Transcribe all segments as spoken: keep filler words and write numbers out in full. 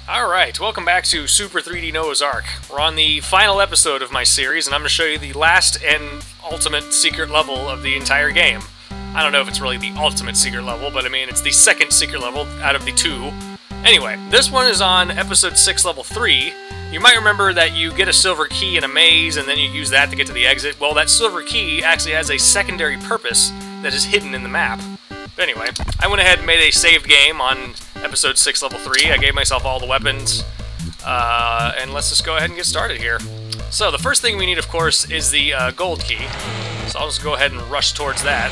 Alright, welcome back to Super three D Noah's Ark. We're on the final episode of my series, and I'm going to show you the last and ultimate secret level of the entire game. I don't know if it's really the ultimate secret level, but I mean, it's the second secret level out of the two. Anyway, this one is on Episode six, Level three. You might remember that you get a silver key in a maze, and then you use that to get to the exit. Well, that silver key actually has a secondary purpose that is hidden in the map. But anyway, I went ahead and made a saved game on Episode six, Level three. I gave myself all the weapons, uh, and let's just go ahead and get started here. So, the first thing we need, of course, is the uh, gold key. So I'll just go ahead and rush towards that.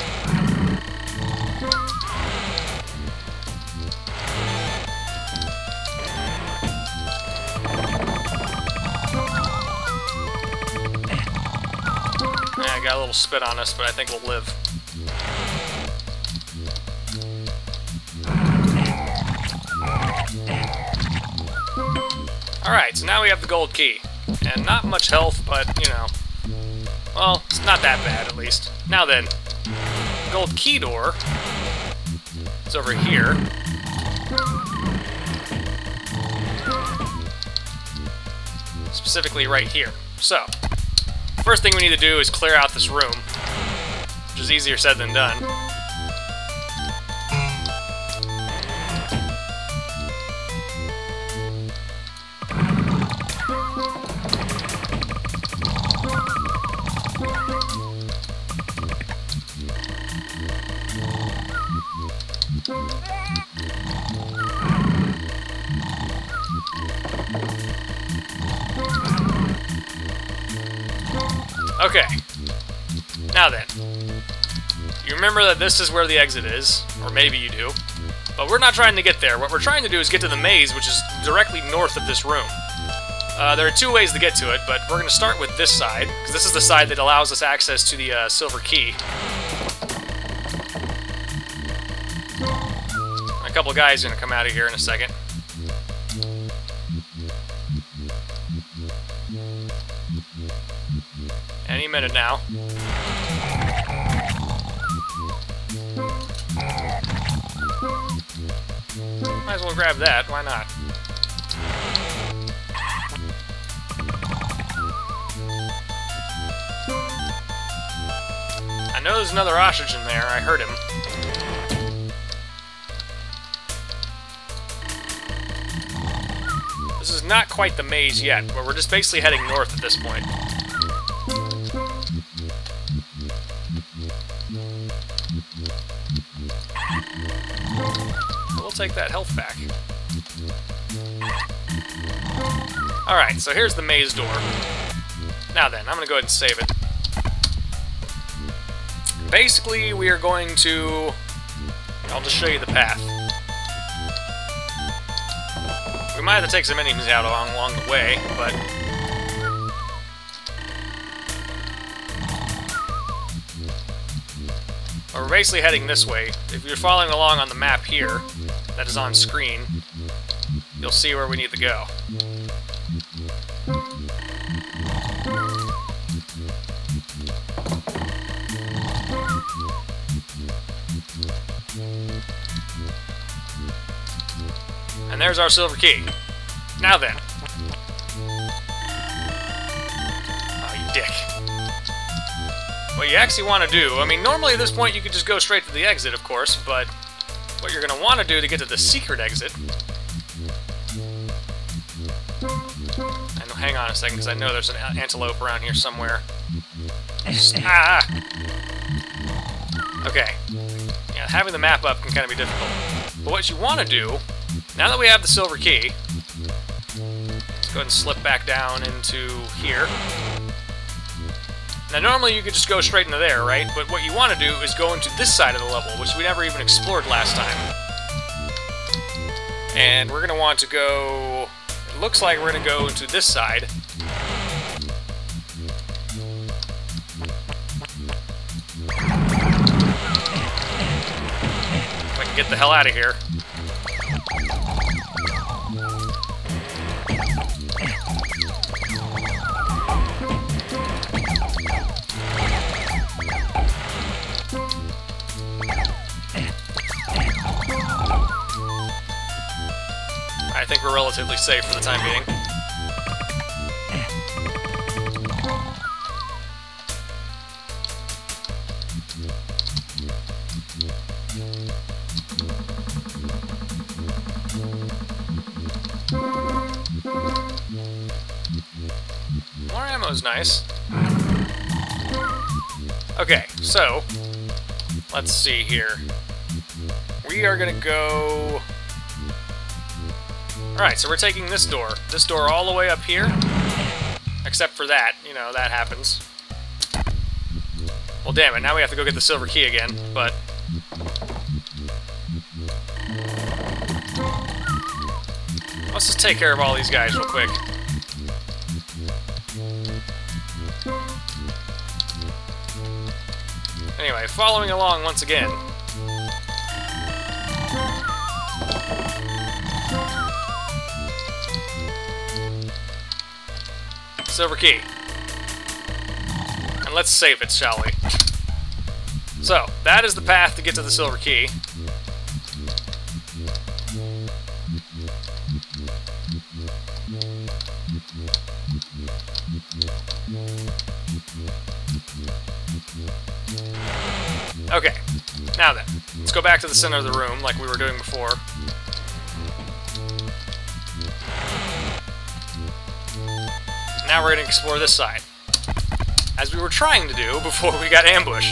Yeah, I got a little spit on us, but I think we'll live. Alright, so now we have the gold key. And not much health, but, you know, well, it's not that bad, at least. Now then, gold key door is over here. Specifically right here. So, first thing we need to do is clear out this room, which is easier said than done. Okay, now then, you remember that this is where the exit is, or maybe you do, but we're not trying to get there. What we're trying to do is get to the maze, which is directly north of this room. Uh, there are two ways to get to it, but we're going to start with this side, because this is the side that allows us access to the uh, silver key. A couple of guys are going to come out of here in a second. Any minute now. Might as well grab that, why not? I know there's another ostrich in there, I heard him. This is not quite the maze yet, but we're just basically heading north at this point. We'll take that health back. Alright, so here's the maze door. Now then, I'm going to go ahead and save it. Basically, we are going to... I'll just show you the path. We might have to take some enemies out along, along the way, but... We're basically heading this way. If you're following along on the map here, that is on screen, you'll see where we need to go. And there's our silver key. Now then. Oh, you dick. What you actually want to do, I mean, normally at this point you could just go straight to the exit, of course, but what you're going to want to do to get to the secret exit... And hang on a second, because I know there's an antelope around here somewhere. Ah! Okay. Yeah, having the map up can kind of be difficult. But what you want to do, now that we have the silver key, let's go ahead and slip back down into here. Now, normally you could just go straight into there, right? But what you want to do is go into this side of the level, which we never even explored last time. And we're going to want to go... It looks like we're going to go into this side. If I can get the hell out of here. I think we're relatively safe for the time being. More ammo's nice. Okay, so let's see here. We are gonna go... Alright, so we're taking this door. This door all the way up here. Except for that, you know, that happens. Well, damn it, now we have to go get the silver key again, but... Let's just take care of all these guys real quick. Anyway, following along once again. Silver key. And let's save it, shall we? So, that is the path to get to the silver key. Okay, now then, let's go back to the center of the room like we were doing before. Now we're going to explore this side, as we were trying to do before we got ambushed.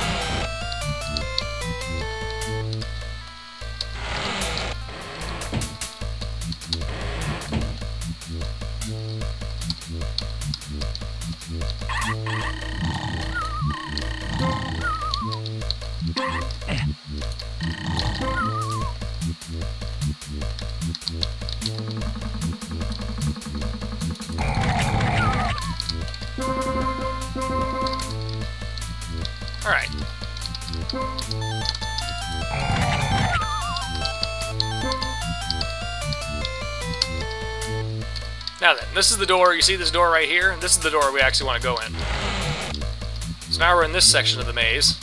Alright. Now then, this is the door. You see this door right here? This is the door we actually want to go in. So now we're in this section of the maze.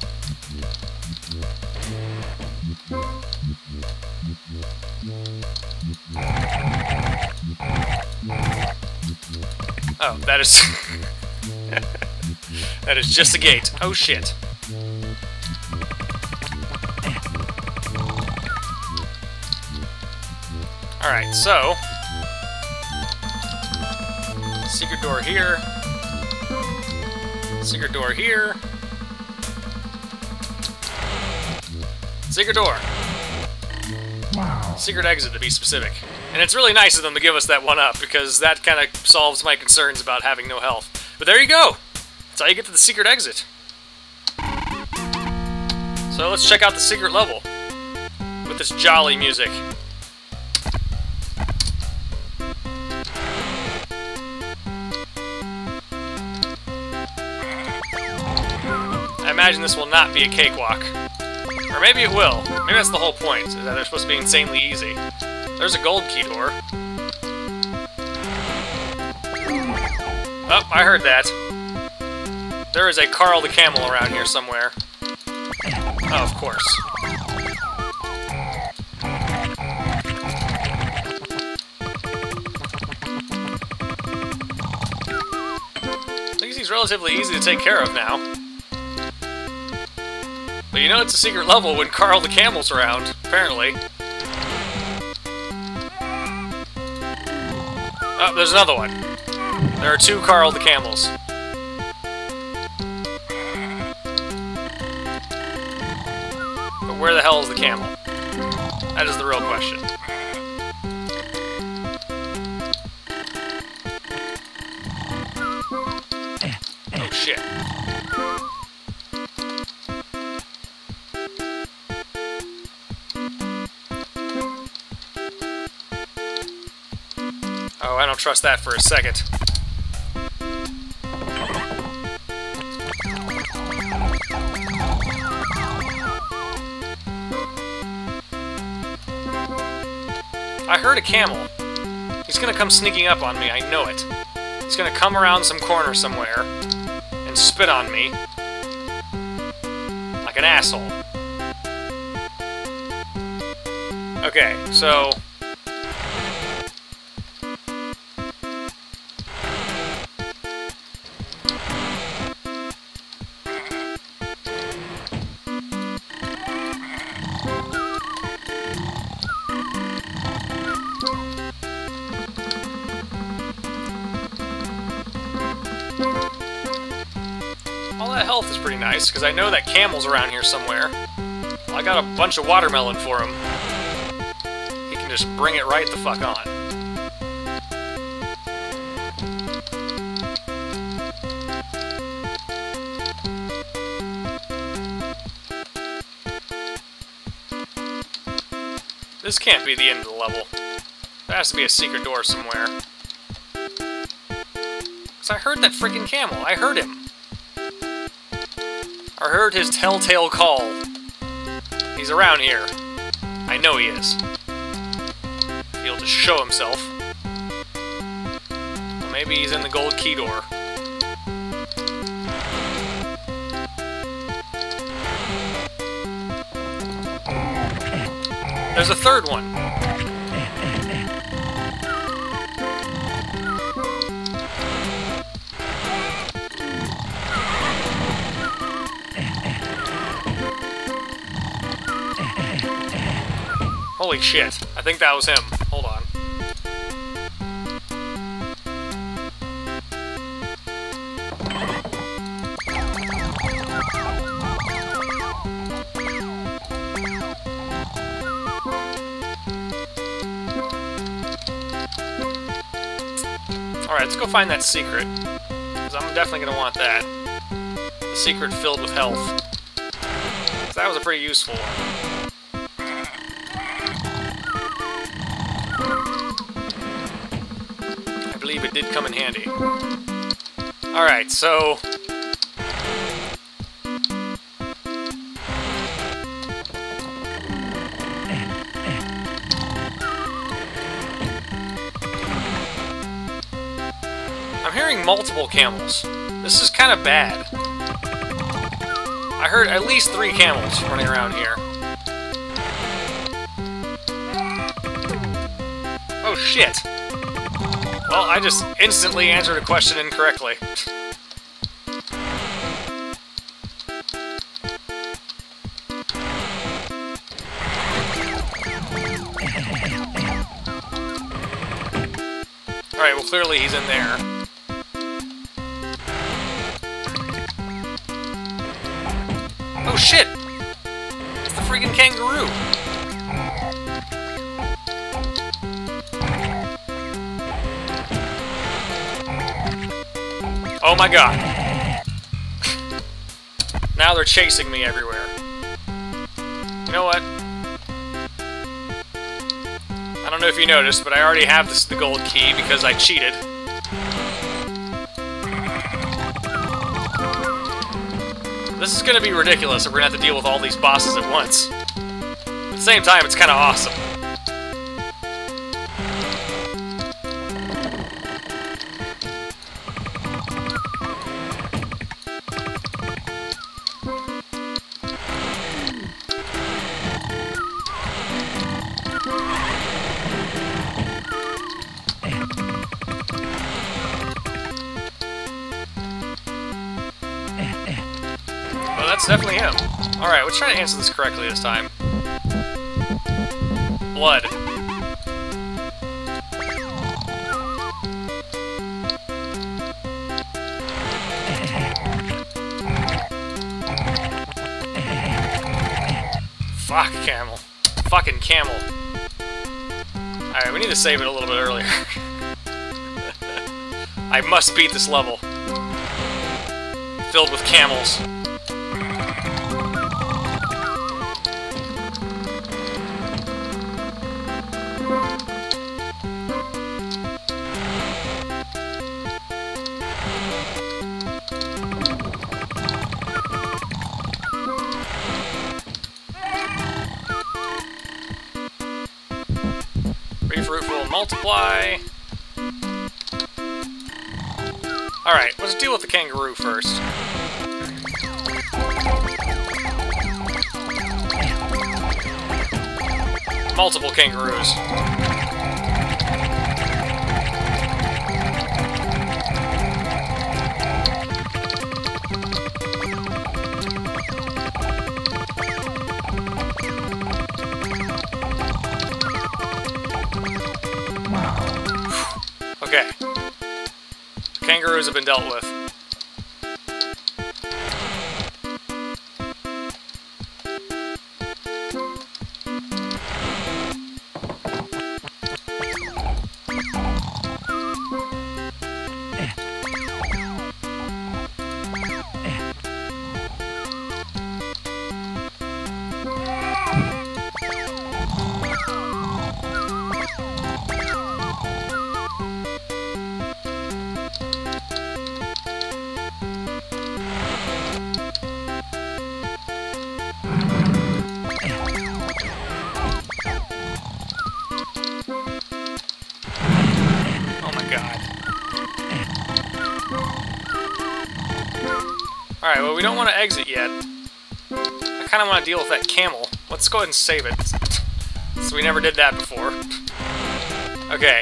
Oh, that is... that is just a gate. Oh, shit. Alright, so... Secret door here. Secret door here. Secret door. Wow. Secret exit, to be specific. And it's really nice of them to give us that one up, because that kind of solves my concerns about having no health. But there you go! That's how you get to the secret exit. So let's check out the secret level with this jolly music. I imagine this will not be a cakewalk. Or maybe it will. Maybe that's the whole point, is that they're supposed to be insanely easy. There's a gold key door. Oh, I heard that. There is a Carl the Camel around here somewhere. Oh, of course. I think he's relatively easy to take care of now. But you know it's a secret level when Carl the Camel's around, apparently. Oh, there's another one. There are two Carl the Camels. But where the hell is the camel? That is the real question. Oh, shit. Oh, I don't trust that for a second. I heard a camel. He's gonna come sneaking up on me, I know it. He's gonna come around some corner somewhere and spit on me like an asshole. Okay, so health is pretty nice, because I know that camel's around here somewhere. Well, I got a bunch of watermelon for him. He can just bring it right the fuck on. This can't be the end of the level. There has to be a secret door somewhere. Because I heard that freaking camel. I heard him. I heard his telltale call. He's around here. I know he is. He'll just show himself. Well, maybe he's in the gold key door. There's a third one. Holy shit. I think that was him. Hold on. Alright, let's go find that secret. Because I'm definitely going to want that. The secret filled with health. So that was a pretty useful one. I believe it did come in handy. Alright, so... I'm hearing multiple camels. This is kind of bad. I heard at least three camels running around here. Oh shit! Well, I just instantly answered a question incorrectly. Alright, well clearly he's in there. Oh shit! It's the freaking kangaroo! Oh my god! Now they're chasing me everywhere. You know what? I don't know if you noticed, but I already have this, the gold key because I cheated. This is gonna be ridiculous if we're gonna have to deal with all these bosses at once. At the same time, it's kinda awesome. That's definitely him. Alright, let's try to answer this correctly this time. Blood. Fuck, camel. Fucking camel. Alright, we need to save it a little bit earlier. I must beat this level. Filled with camels. Fruit will multiply. Alright, let's deal with the kangaroo first. Multiple kangaroos. Okay. Kangaroos have been dealt with. my god. Alright, well, we don't want to exit yet. I kind of want to deal with that camel. Let's go ahead and save it. So we never did that before. Okay.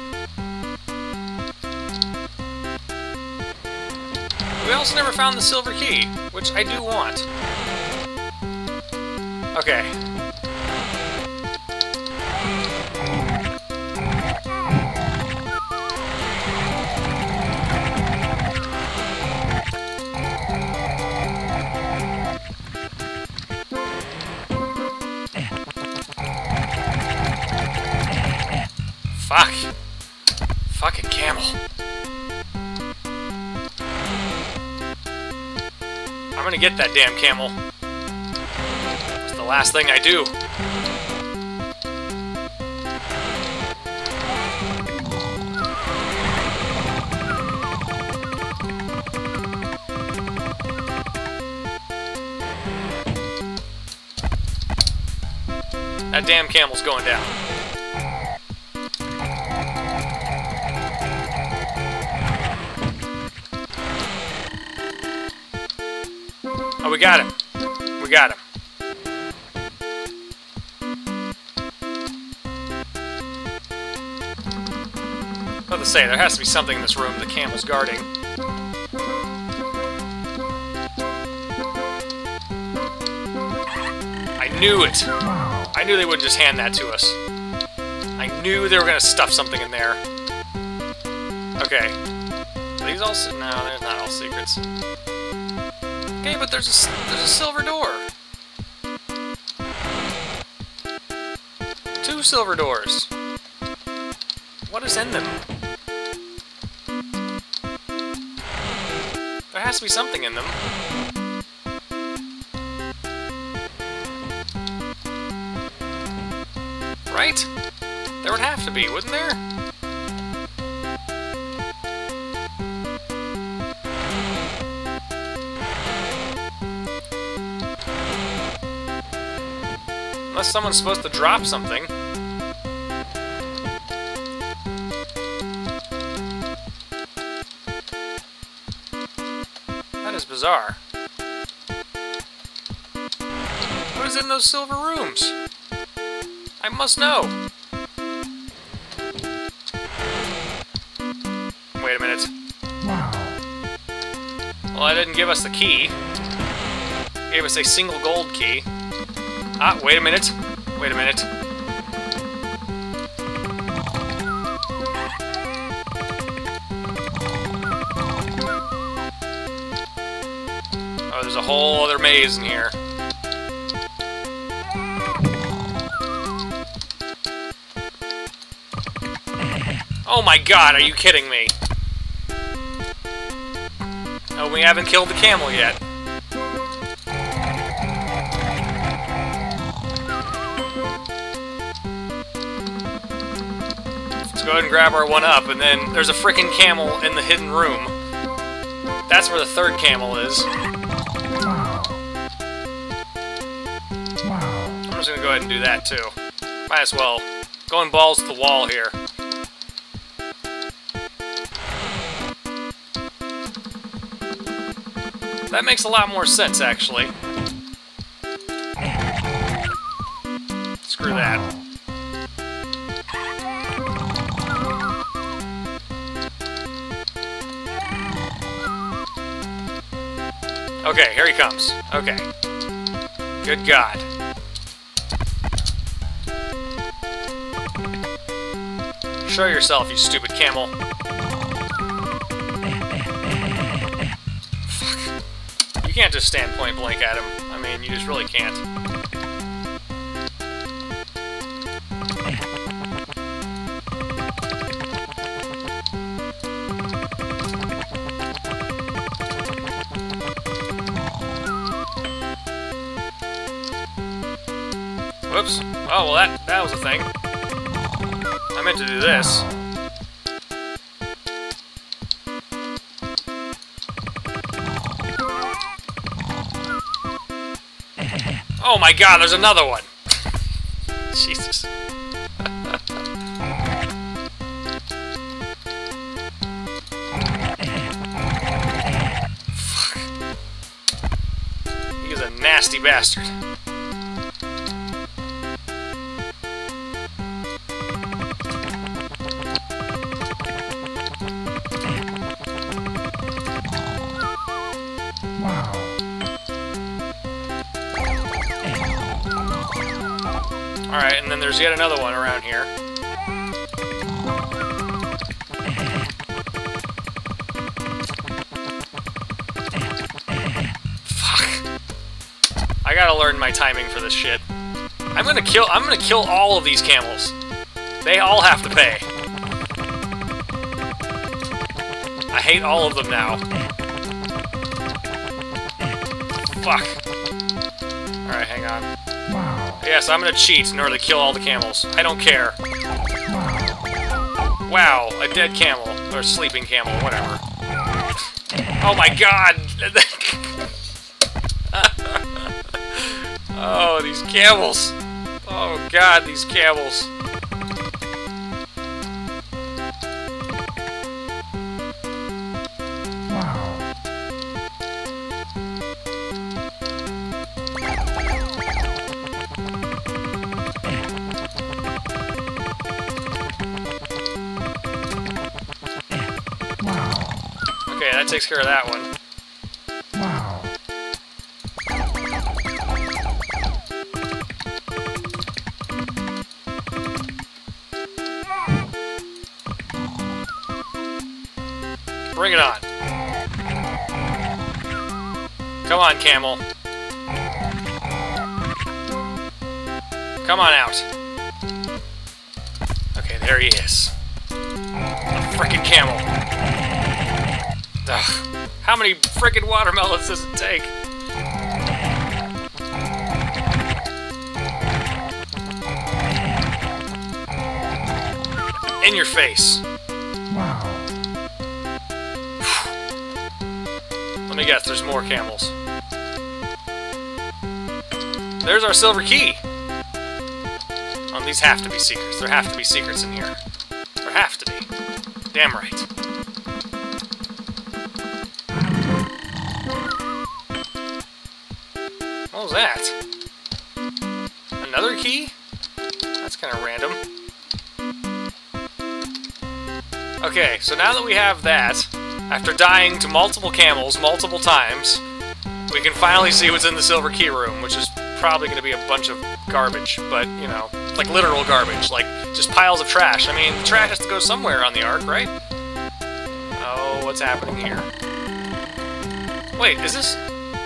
We also never found the silver key, which I do want. Okay. Fuck. Fucking camel. I'm gonna get that damn camel. It's the last thing I do. That damn camel's going down. Oh, we got him. We got him. What to say, there has to be something in this room the camel's guarding. I knew it. I knew they wouldn't just hand that to us. I knew they were going to stuff something in there. Okay. Are these all... No, they're not all secrets. Okay, but there's a, there's a silver door. Two silver doors. What is in them? There has to be something in them. Right? There would have to be, wouldn't there? Unless someone's supposed to drop something. That is bizarre. What is in those silver rooms? I must know. Wait a minute. Wow. Well, I didn't give us the key. It gave us a single gold key. Ah, wait a minute. Wait a minute. Oh, there's a whole other maze in here. Oh my god, are you kidding me? Oh, we haven't killed the camel yet. Let's go ahead and grab our one up, and then there's a frickin' camel in the hidden room. That's where the third camel is. I'm just gonna go ahead and do that too. Might as well. Going balls to the wall here. That makes a lot more sense, actually. Screw that. Okay, here he comes. Okay. Good God. Show yourself, you stupid camel. Fuck. You can't just stand point blank at him. I mean, you just really can't. Whoops. Oh, well, that, that was a thing. I meant to do this. Oh my god, there's another one! Jesus. nasty bastard. Alright, and then there's yet another one around here. Fuck. I gotta learn my timing for this shit. I'm gonna kill- I'm gonna kill all of these camels. They all have to pay. I hate all of them now. Fuck. Alright, hang on. Yes, I'm gonna cheat in order to kill all the camels. I don't care. Wow, a dead camel. Or a sleeping camel, whatever. Oh my god! Oh, these camels! Oh god, these camels. Okay, that takes care of that one. Wow. Bring it on. Come on, camel. Come on out. Okay, there he is. A frickin' camel. Ugh. How many frickin' watermelons does it take? In your face. Wow. Let me guess, there's more camels. There's our silver key. Oh, these have to be secrets. There have to be secrets in here. There have to be. Damn right. What was that? Another key? That's kind of random. Okay, so now that we have that, after dying to multiple camels multiple times, we can finally see what's in the silver key room, which is probably going to be a bunch of garbage, but, you know, like literal garbage, like just piles of trash. I mean, the trash has to go somewhere on the Ark, right? Oh, what's happening here? Wait, is this...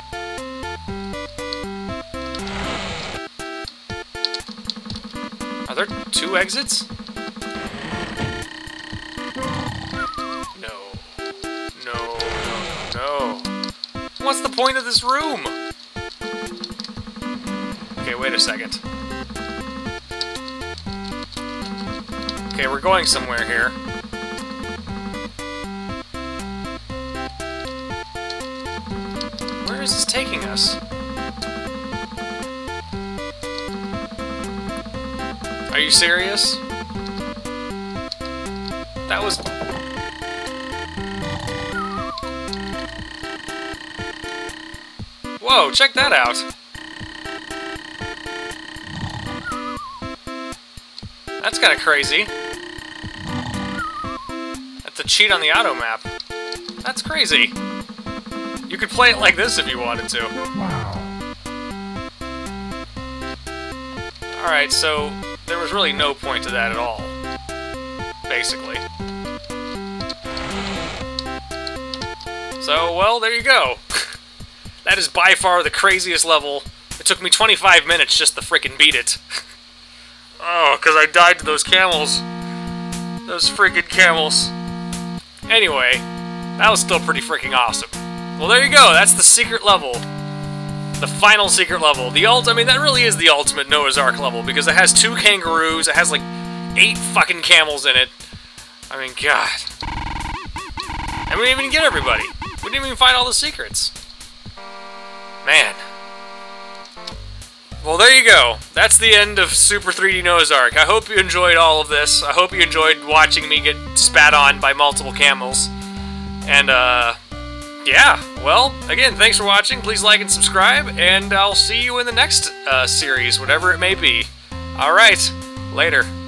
Are there two exits? No. No, no, no. What's the point of this room? Okay, wait a second. Okay, we're going somewhere here. Where is this taking us? Are you serious? That was... Whoa, check that out! That's kind of crazy. That's a cheat on the auto map. That's crazy. You could play it like this if you wanted to. Wow. Alright, so there was really no point to that at all. Basically. So, well, there you go. That is by far the craziest level. It took me twenty-five minutes just to frickin' beat it. Oh, because I died to those camels. Those friggin' camels. Anyway, that was still pretty freaking awesome. Well, there you go. That's the secret level. The final secret level. The ult- I mean, that really is the ultimate Noah's Ark level, because it has two kangaroos, it has, like, eight fucking camels in it. I mean, God. And we didn't even get everybody. We didn't even find all the secrets. Man. Well, there you go. That's the end of Super three D Noah's Ark. I hope you enjoyed all of this. I hope you enjoyed watching me get spat on by multiple camels. And, uh... yeah, well, again, thanks for watching. Please like and subscribe, and I'll see you in the next uh, series, whatever it may be. Alright, later.